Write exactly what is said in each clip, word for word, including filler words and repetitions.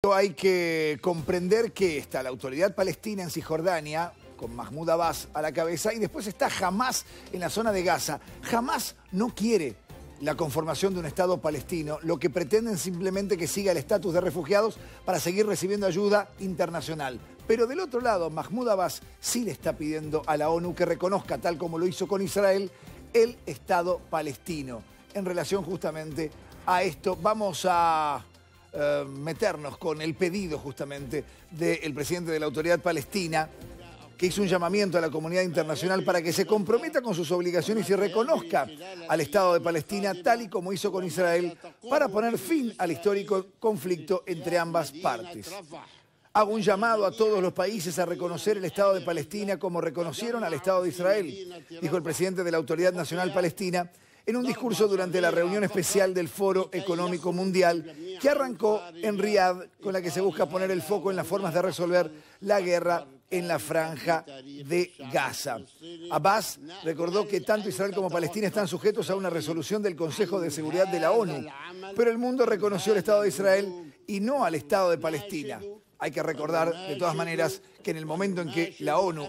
Hay que comprender que está la autoridad palestina en Cisjordania, con Mahmoud Abbas a la cabeza, y después está Hamás en la zona de Gaza. Hamás no quiere la conformación de un Estado palestino, lo que pretenden simplemente que siga el estatus de refugiados para seguir recibiendo ayuda internacional. Pero del otro lado, Mahmoud Abbas sí le está pidiendo a la ONU que reconozca, tal como lo hizo con Israel, el Estado palestino. En relación justamente a esto, vamos a eh, meternos con el pedido justamente del presidente de la Autoridad Palestina, que hizo un llamamiento a la comunidad internacional para que se comprometa con sus obligaciones y reconozca al Estado de Palestina, tal y como hizo con Israel, para poner fin al histórico conflicto entre ambas partes. Hago un llamado a todos los países a reconocer el Estado de Palestina como reconocieron al Estado de Israel, dijo el presidente de la Autoridad Nacional Palestina en un discurso durante la reunión especial del Foro Económico Mundial que arrancó en Riad, con la que se busca poner el foco en las formas de resolver la guerra en la franja de Gaza. Abbas recordó que tanto Israel como Palestina están sujetos a una resolución del Consejo de Seguridad de la ONU, pero el mundo reconoció el Estado de Israel y no al Estado de Palestina. Hay que recordar, de todas maneras, que en el momento en que la ONU,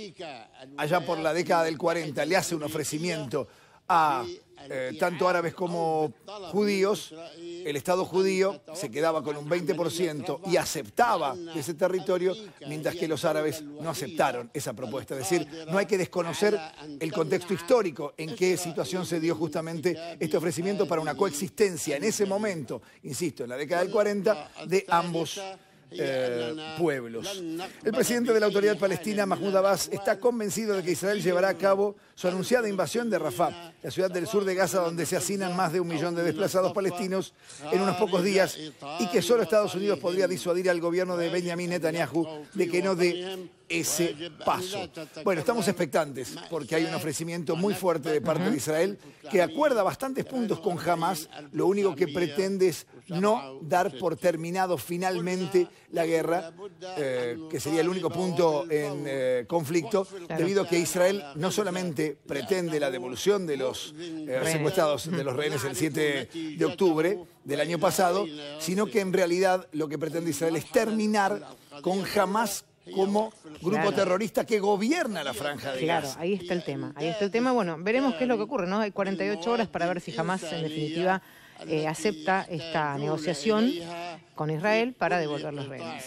allá por la década del cuarenta, le hace un ofrecimiento a eh, tanto árabes como judíos, el Estado judío se quedaba con un veinte por ciento y aceptaba ese territorio, mientras que los árabes no aceptaron esa propuesta. Es decir, no hay que desconocer el contexto histórico en qué situación se dio justamente este ofrecimiento para una coexistencia en ese momento, insisto, en la década del cuarenta, de ambos Eh, pueblos. El presidente de la Autoridad Palestina, Mahmoud Abbas, está convencido de que Israel llevará a cabo su anunciada invasión de Rafah, la ciudad del sur de Gaza, donde se hacinan más de un millón de desplazados palestinos en unos pocos días, y que solo Estados Unidos podría disuadir al gobierno de Benjamin Netanyahu de que no dé ese paso. Bueno, estamos expectantes porque hay un ofrecimiento muy fuerte de parte de Israel que acuerda bastantes puntos con Hamás. Lo único que pretende es no dar por terminado finalmente la guerra, eh, que sería el único punto en eh, conflicto, debido a que Israel no solamente pretende la devolución de los eh, secuestrados, de los rehenes el siete de octubre del año pasado, sino que en realidad lo que pretende Israel es terminar con Hamás como grupo claro. terrorista que gobierna la franja de claro, Gaza. Claro, ahí está el tema. Ahí está el tema. Bueno, veremos qué es lo que ocurre, ¿no? Hay cuarenta y ocho horas para ver si Hamás, en definitiva, eh, acepta esta negociación con Israel para devolver los rehenes.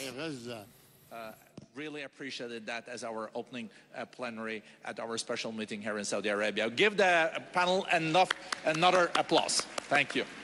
Really appreciated that as our opening uh, plenary at our special meeting here in Saudi Arabia. Give the panel enough, another applause. Thank you.